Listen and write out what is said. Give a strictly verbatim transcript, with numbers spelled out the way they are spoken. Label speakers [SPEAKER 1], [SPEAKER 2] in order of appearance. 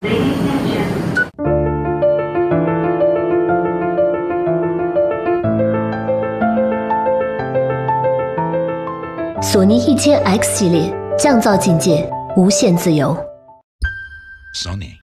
[SPEAKER 1] 索尼一千 X 系列，降噪境界，无限自由。
[SPEAKER 2] Sony